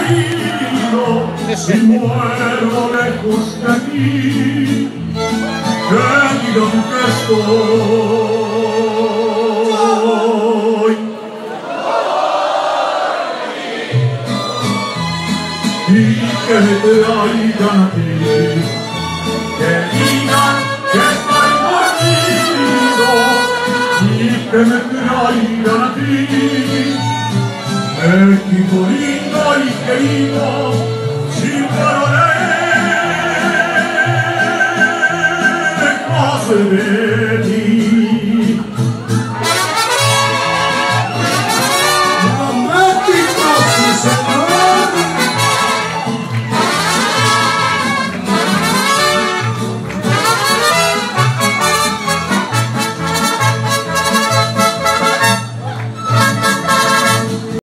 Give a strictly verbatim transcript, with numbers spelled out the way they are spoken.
querido, si muero lejos de aquí, querido que estoy. Y que me traigan a ti, que digan que estoy dormido, y que me traigan a ti, México lindo y querido, si muero lejos de